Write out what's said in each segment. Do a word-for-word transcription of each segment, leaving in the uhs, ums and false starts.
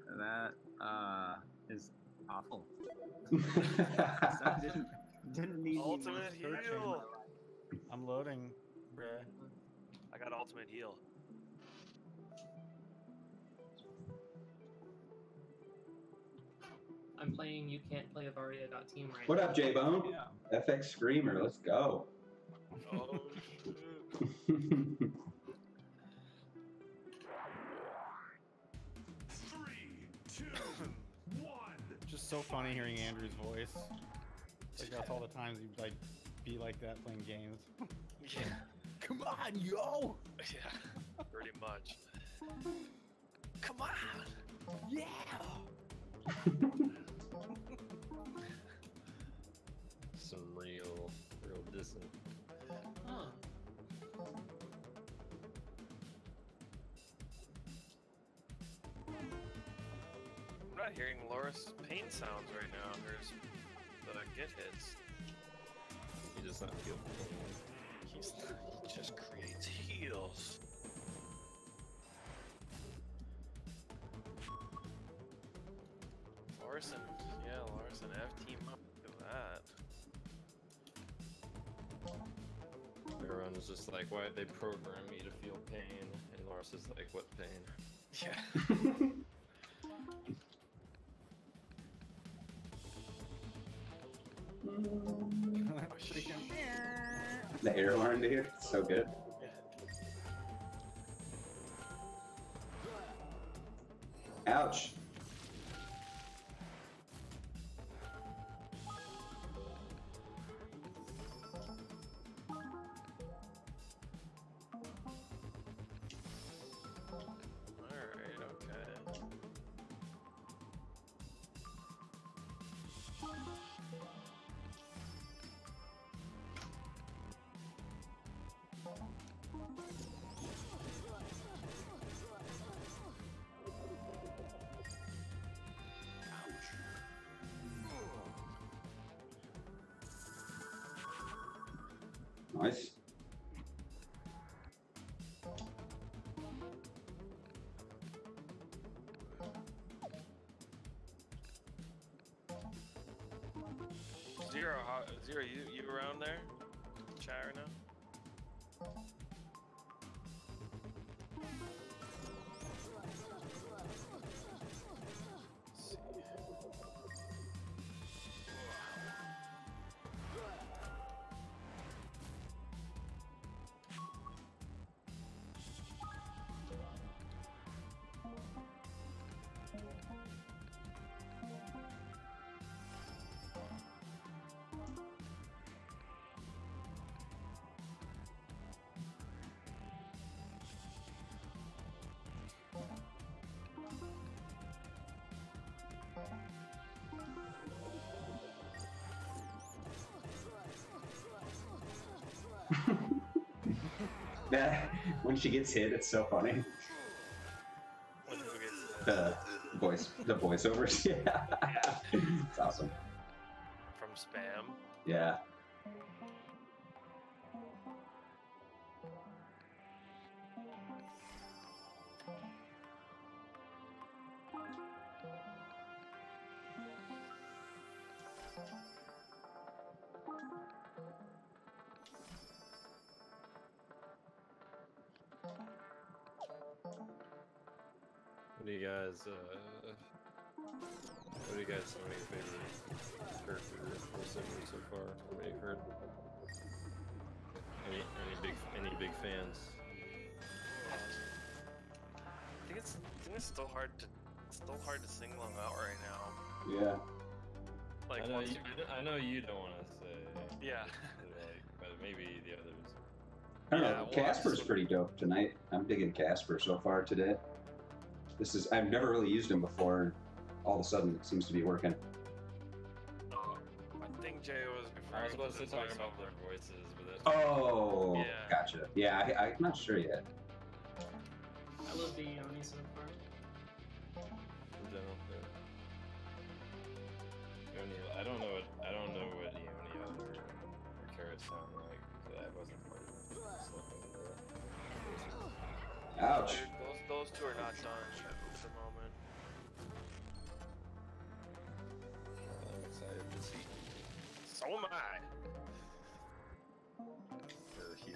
That uh, is awful. I didn't, didn't need Ultimate any more search in my heal. life. I'm loading, bruh. I got ultimate heal. I'm playing You Can't Play Avaria.team right What now. up, J-Bone? Yeah. fxscreamer, let's go. Oh shit. Three, two, one. Just so funny hearing Andrew's voice. Like that's all the times he'd like be like that playing games. Yeah. Come on, yo! Yeah. Pretty much. Come on. Yeah! Some real, real dissing. Huh. I'm not hearing Loris' pain sounds right now. There's the get hits. He does not feel pain. He's he just creates heals. Loris and yeah, Loris and F team up. Look at that. Everyone's just like, why'd they program me to feel pain? And Lars is like, what pain? Yeah. The air horn, dude, it's so good. Ouch. Alright, okay. Nice. Zero, how, Zero, you you around there? Chat right now? Let's see. That, when she gets hit, it's so funny. When who gets The voice, the voiceovers, yeah. It's awesome. from spam? Yeah. What do you guys, uh, what do you guys, some of your favorite characters so far, from what you've heard? Any, any big, any big fans? I think it's I think it's still hard to it's still hard to single them out right now. Yeah. Like I know, once you, you, I know you don't want to say, yeah. like, but maybe the others. I don't Yeah, know. well, Casper's that's- pretty dope tonight. I'm digging Casper so far today. This is, I've never really used him before, and all of a sudden it seems to be working. I think Jay was I was referring supposed to to the talk voice about over. their voices, but that's Oh, Yeah. gotcha. Yeah, I, I'm not sure yet. I love the Yoni so far. in general. but- Yoni- I don't know what I don't know what Yoni or, or carrots sound like. So I wasn't part of it. Just looking into that. Ouch. Those those two are not done at the moment. die. Or here.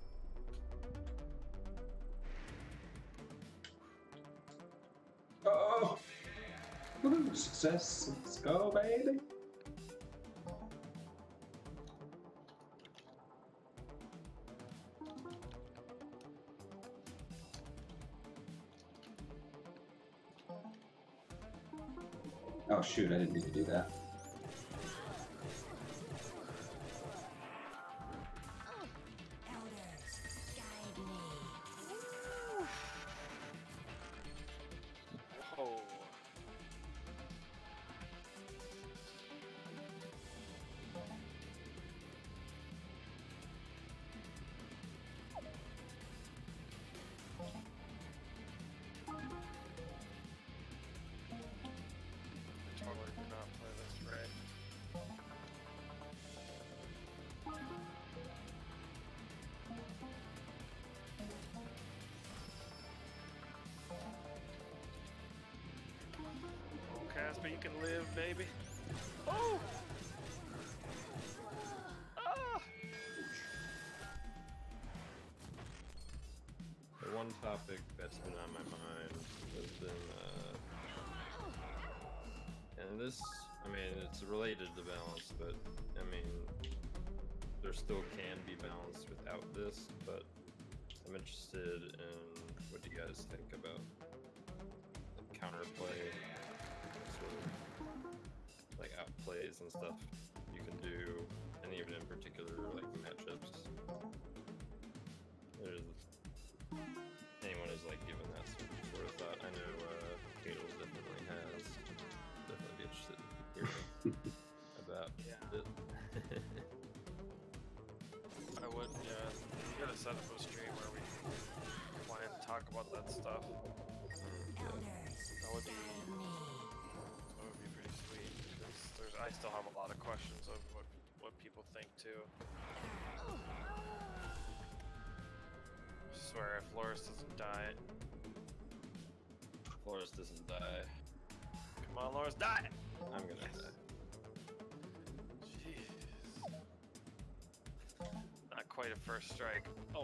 Oh! Woo, success. Let's go, baby. Oh shoot, I didn't need to do that. Oh. Totally did not play this right. Oh, Casper, you can live, baby. Oh! Ah! The one topic that's been on my mind has been, uh, and this, I mean, it's related to balance, but, I mean, there still can be balance without this, but I'm interested in what do you guys think about like, counterplay, sort of, like, outplays and stuff you can do, and even in particular, like, matchups. There's anyone who's like given that sort of, sort of thought. I know uh, Cadles definitely has. Definitely be interested in hearing about Yeah. it. I would, yeah. We gotta set up a stream where we plan to talk about that stuff. Mm, yeah. That would be, that would be pretty sweet. Because there's, I still have a lot of questions of what what people think too. I swear, if Loris doesn't die, Flores doesn't die. come on, Loris, die! I'm gonna die. Jeez. Not quite a first strike. Oh.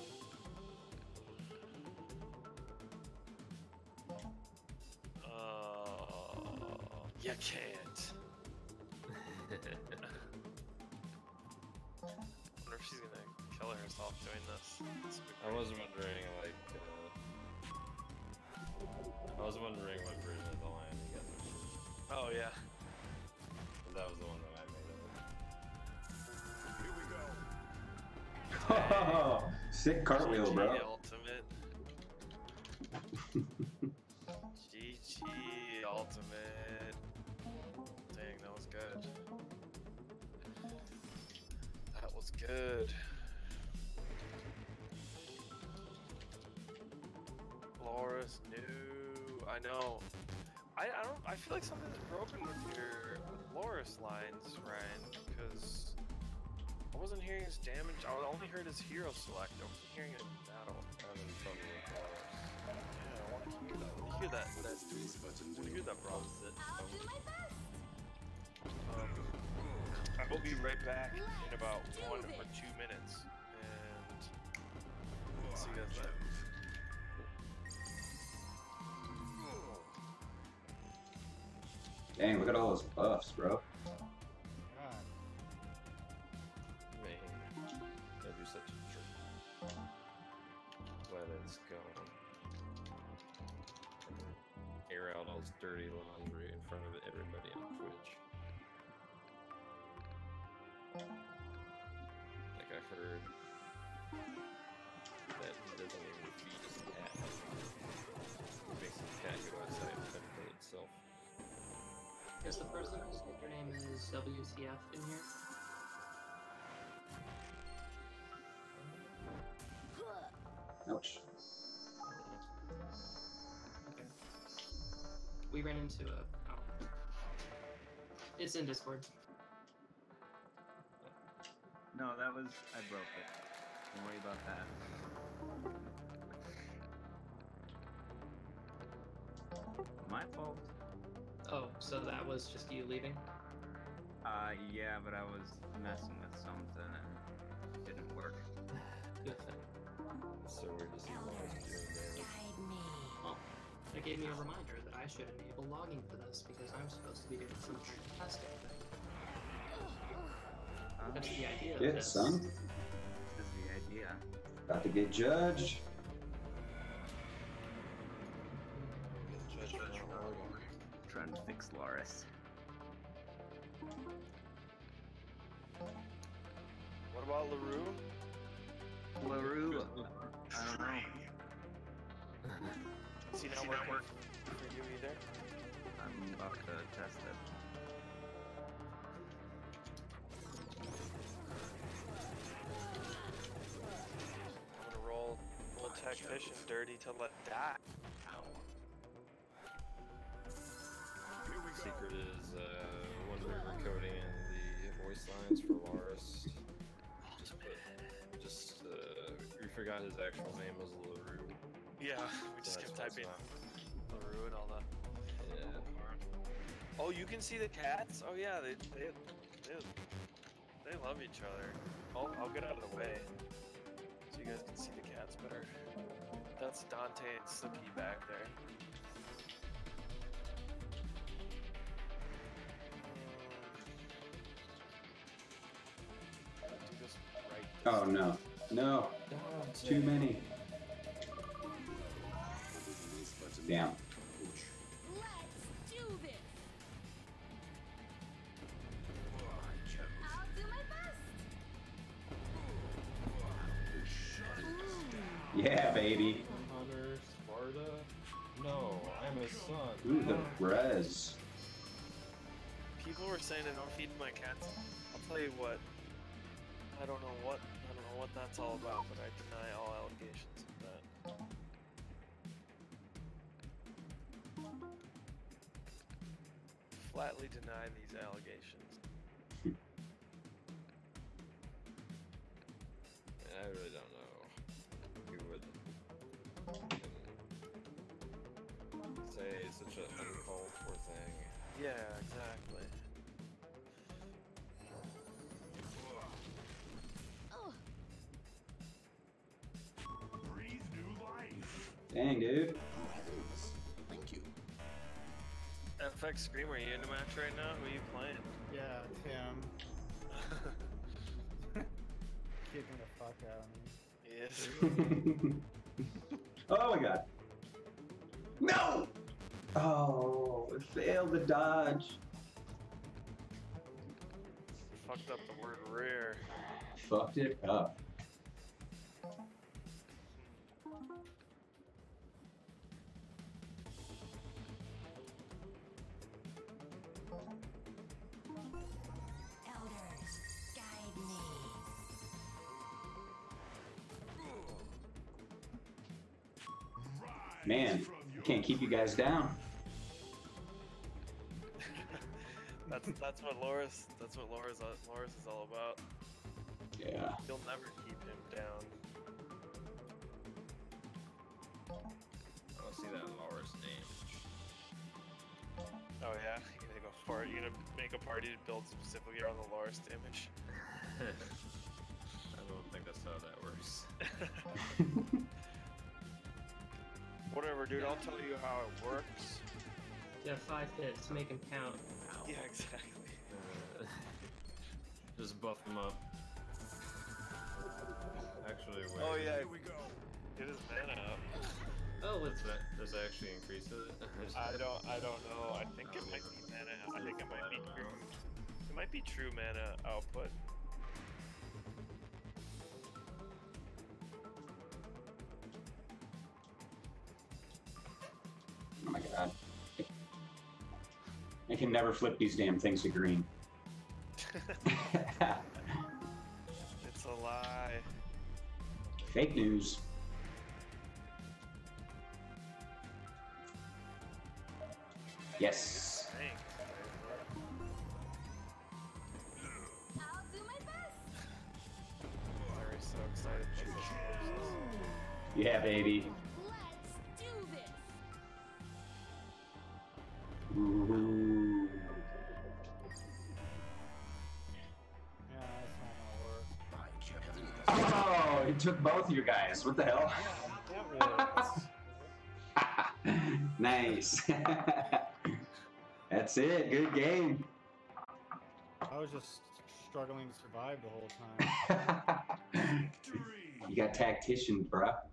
Uh, you can't. Wonder if she's gonna kill herself doing this. This would be I was crazy. wondering, like, uh, I was wondering what version of the line you guys were using. Oh yeah. But that was the one that I made up. Here we go. Oh, sick cartwheel, G G bro. Ultimate. G G Ultimate. Dang, that was good. That was good. Loris, no. I know. I, I don't. I feel like something's broken with your Loris lines, Ryan, because I wasn't hearing his damage. I only heard his hero select. I wasn't hearing it in battle. I'm in trouble with Flores. Yeah, I want to hear that. I want to hear that. that I want to hear that, bro. Um, I will be right back in about one or two minutes, and see you guys later. Dang, look at all those buffs, bro. God. Man, that'd be such a jerk. Let us go. Air out all his dirty laundry in front of everybody on Twitch. Like I heard that he doesn't even feed his cat. He makes his cat go outside and fend for itself. Is the person whose username is W C F in here? Ouch. Okay. We ran into a. Oh. It's in Discord. No, that was I broke it. Don't worry about that. My fault. Oh, so that was just you leaving? Uh, yeah, but I was messing with something and it didn't work. Good thing. So we're just doing damage. Well, that gave me a reminder that I should enable logging for this because I'm supposed to be doing some kind of testing thing. Um, That's the idea of Shit, this. son. This is the idea. About to get judged. Judge not logging. Trying to fix Loris. What about LaRue? LaRue. I don't know. Is he not working for you either? I'm about to test it. I'm gonna roll roll Tactician dirty to let die. Secret is uh, when we were coding in the voice lines for Loris, just put, just uh, we forgot his actual name was LaRue. Yeah, we just So kept that's why typing it's LaRue and all that. not- Yeah. Oh, you can see the cats? Oh yeah, they they they, they love each other. I'll, I'll get out of the way so you guys can see the cats better. That's Dante and Slippy back there. Um, do this right this Oh no. No. Too many. Damn. Let's do this. I'll do my best. Yeah, baby. Hunter, Sparta. No, I'm his son. Ooh, the Brez. People were saying I don't feed my cats. I'll tell you what. I don't know what I don't know what that's all about, but I deny all allegations of that. Flatly deny these allegations. I really don't know who would um, say such an uncalled for thing. Yeah, exactly. Oh, Breathe new life. Dang, dude. Thank you. fxscreamer, are you in a match right now? Who are you playing? Yeah, Tim. Kicking the fuck out of me. Yes. Oh my god. No! Oh, it failed the dodge. Fucked up the word rare. Fucked it up. elders, guide me. Man, I can't keep you guys down. That's that's what Loris that's what Loris Loris is all about. Yeah. You'll never keep him down. I want to see that Loris name. Oh yeah, you're gonna go for it. You're gonna make a party build specifically around the Loris damage. I don't think that's how that works. Whatever, dude. I'll tell you how it works. You have five hits, make him count. Ow. Yeah, exactly. Uh, just buff him up. Actually, wait. Oh yeah, Here we go. get his mana up. Oh, Does it's that, does that actually increase it? I don't, I don't know. I think it might be mana. I think it might be true. It might be true mana output. Oh my god. I can never flip these damn things to green. It's a lie. Fake news. Yes. Thanks. I'll do my best. Larry's so excited about this process. Yeah, baby. Let's do this. Ooh. it took both you guys. What the hell? Nice. That's it. Good game. I was just struggling to survive the whole time. You got Tactician, bruh.